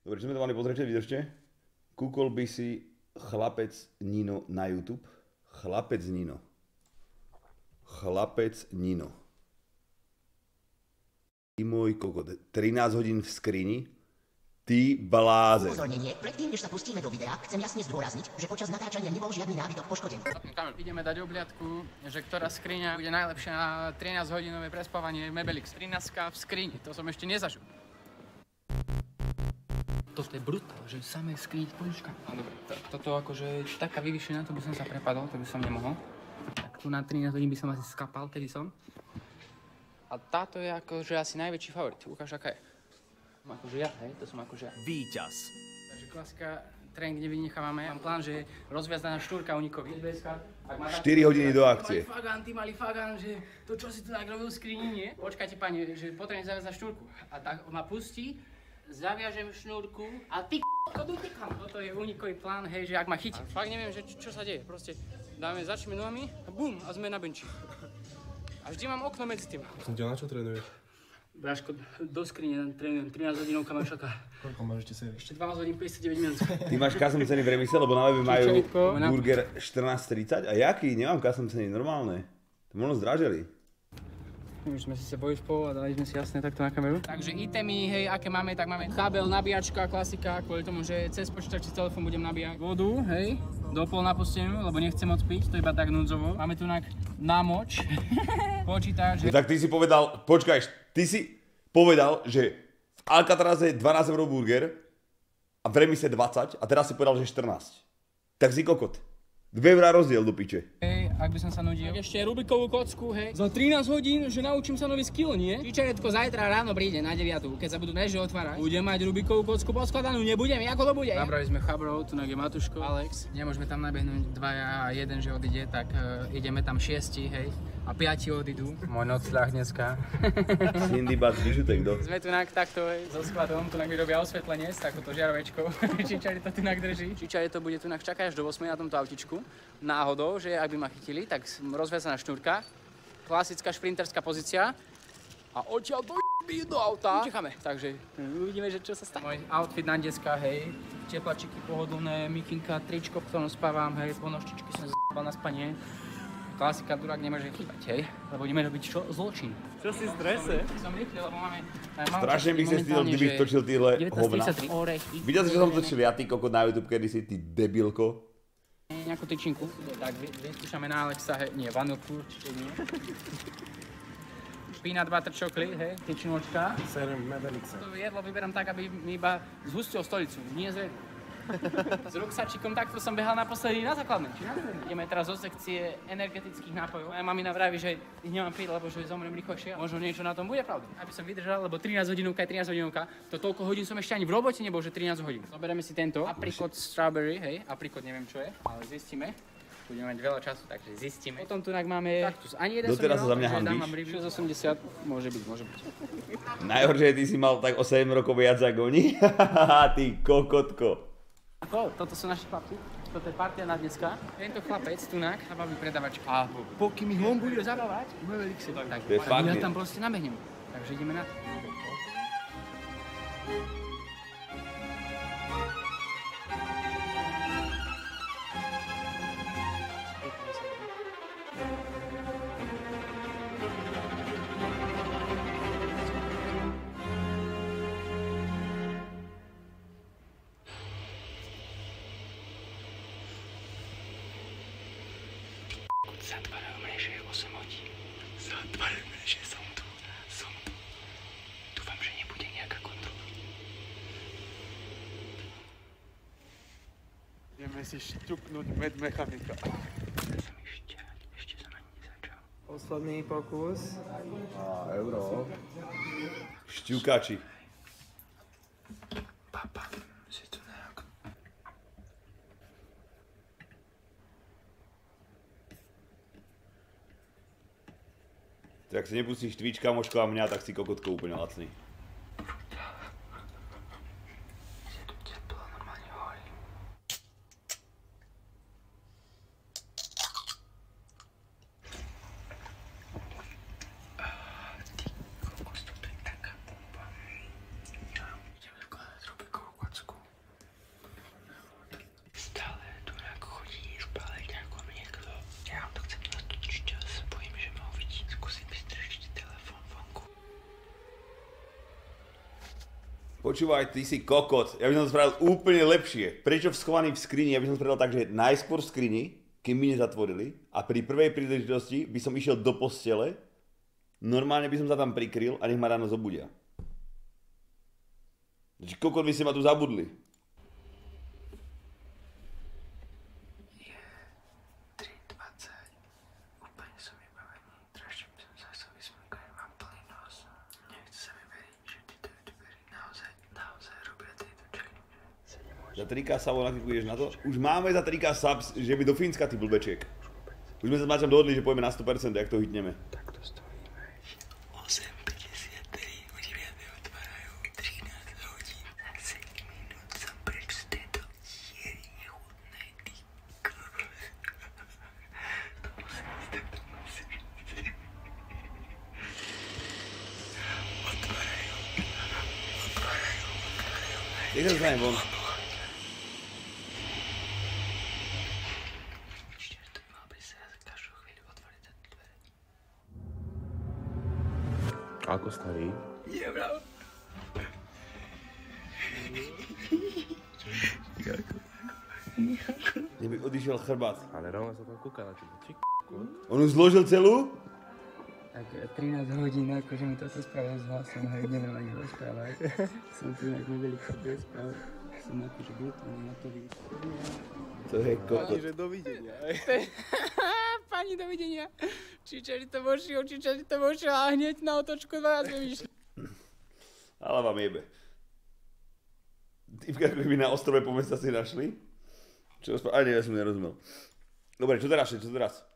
Dobre, čo sme to mali pozrieť, vydržte. Kúkol by si chlapec Nino na YouTube. Chlapec Nino. Chlapec Nino. Ty môj kokot. 13 hodín v skrini. Ty bláze. Upozornenie, predtým, než sa pustíme do videa, chcem jasne zdôrazniť, že počas natáčania nebol žiadny nábytok poškodený. Ideme dať obľadku, že ktorá skriňa bude najlepšia na 13-hodinové prespávanie Mebelix. 13 v skrini, to som ešte nezažil. Toto je brutál, že samé skriť polička. No dobre, toto akože taká vyvyšená, to by som sa prepadol, to by som nemohol. Tak tu na 13 hodín by som asi skapal, kedy som. A táto je akože asi najväčší favorit, ukáž aká je. Som akože ja, hej, to som akože ja. Víťaz. Takže klasika, tréning nevynechávame. Mám plán, že rozviazdaná štúrka unikovi. 4 hodiny do akcie. Ty mali fagan, že to čo si tu tak robil v skrini, nie? Počkajte pani, že potrebujem zaviazať štúrku. A tak ma pustí, zaviažem šnúrku a ty utekám. Toto je unikový plán, hej, že ak ma chytí. A fakt neviem, že čo sa deje. Proste začneme nohami a bum, a sme na benči. A vždy mám okno medzi tým. Som ťa na čo trénuješ? Bráško, do skrine trénujem, 13 hodinovka ma čaká. Koľko máš ešte série? Ešte 12 hodín 59 minút. Ty máš custom ceny v remise, lebo na webe majú burger 14,30 a jaký? Nemám custom ceny, normálne. To možno zdražili. Už sme si sa boli spolu a dali sme si jasne takto na kameru. Takže itemy, hej, aké máme, tak máme kabel, nabíjačka, klasika, kvôli tomu, že cez počítač či telefón budem nabíjať vodu, hej, dopol na posteľňu, lebo nechcem moc piť, to iba tak núdzovo. Máme tu námoč, počítač. No tak ty si povedal, počkaj, ty si povedal, že v Alcatraze je 12 € burger a v remise 20 a teraz si povedal, že 14. Tak si kokot. 2 € rozdiel do piče. Hej, ak by som sa nudil. Ešte Rubikovú kocku, hej. Za 13 hodín, že naučím sa nový skill, nie? Čičaretko zajtra ráno príde na 9, keď sa budú meže otvárať. Budem mať Rubikovú kocku poskladanú, nebudem, ako to bude? Nabrali sme chabrov, tu je Matuško, Alex. Nemôžeme tam nabehnúť 2 a 1, že odíde, tak ideme tam 6, hej. A 5 odídu. Môj nocľah dneska. Cindy Bad vyžutek, kto? Sme tu takto, hej, so skladom, tu mi robia osvetlenie s takouto žiarovečkou. Čičari to tu drží. Čičari to bude tu čakať až do 8 na tomto autičku. Náhodou, že ak by ma chytili, tak rozviazaná šnúrka, klasická šprinterská pozícia a odtiaľ do auta. Čecháme, takže uvidíme, že čo sa stane. Môj outfit na dneska, hej, teplačiky pohodlné, mikinka, tričko, v ktorom spávam, hej, ponožčičky som z***bal na spanie. Klasika, durák nemôže chýbať, hej, lebo ideme robiť čo? Zločin. Čo si v strese? Som rýchly, lebo máme... Strašne bych sa stýdol, kdybych točil týhle hovna. 19:33 orechy. Videl si, že som točil ja, ty kokot na YouTube kedysi, ty debilko. Nejakú tyčinku. Tak vyskúšame na Alexa, hej, nie, vanilku, určite nie. Peanut butter chocolate, hej, tyčinočka. Serem Mebelixa. To jedlo vyberám tak, aby mi iba zhustil stolicu, nie zred. S ruksačikom takto som behal naposledy na základnej. Ideme teraz zo sekcie energetických nápojov. Moja mamina vraví, že ich nemám piť, lebo že zomrem rýchlejšie. Možno niečo na tom bude pravda. Aby som vydržal, lebo 13 hodinovka je 13 hodinovka. To toľko hodín som ešte ani v robote nebol, že 13 hodín. Zoberieme si tento. Apricot strawberry, hej. Apricot neviem čo je, ale zistíme. Budeme mať veľa času, takže zistíme. Potom tu máme kaktus. Ani jeden doteraz som sa za mňa nemal, hanbíš? 6,80, môže byť. Najhoršie je, ty si mal tak o 7 rokov viac ako oni. Ty kokotko. Toto sú naši chlapci, toto je partia na dneska. Tento chlapec, tunak, sa baví predavačka. A pokým ich on bude zabávať, tak to je fakt, ja tam proste nabehnem. Takže ideme na to. Zatvárajú mreže 8 hodín. Zatvárajú mreže, som tu. Dúfam, že nebude nejaká kontrola. Ideme si šťupnúť medmechanika. Ešte som ani nezačal. Posledný pokus. A euro. Šťukači. Papa, si tu nejak. Tak si nepustíš Twitchka, Moško a mňa, tak si kokotko úplne lacný. Počúvaj, ty si kokot. Ja by som to spravil úplne lepšie. Prečo schovaný v skrini? Ja by som spravil tak, že najskôr v skrini, kým mi nezatvorili, a pri prvej príležitosti by som išiel do postele, normálne by som sa tam prikryl a nech ma ráno zobudia. Takže kokot, vy ste ma tu zabudli. Je 3:20. Úplne som vybavený. Traštím som sa vysmúkaný, mám plný nos. Nechce sa mi veriť, že títo youtuberi naozaj robia tieto challenge. Za 3K subov naklikuješ na to? Už máme za 3K subs, že by do Fínska, ty blbečiek. Už sme sa s Maťom dohodli, že pojeme na 100%, jak to hitneme. Takto stojíme. 8:53, oni viac otvárajú 13 hodín. Za 7 minút som preč z tejto diery nechutnej, ty kokos. Otvárajú. Nech sa znamená von. Ako starý? Kdyby odišiel chrbát. Ale rovno sa tam kúka na teba. Ty On už zložil celú? Tak 13 hodín, akože mi toto spravil s hlasom, hej, neviem ani rozprávať. Som tu nejak veľký rozprával. Som na to, že brutálne na to víc. To je kokot. že dovidenia. Pani, dovidenia. Čičari to vošiel a hneď na otočku 12 vyšli. Ale vám jebe. Typka, ako by na ostrove po mesta si našli. Čo rozprávali? Ani ja som nerozumel. Dobre, čo teraz?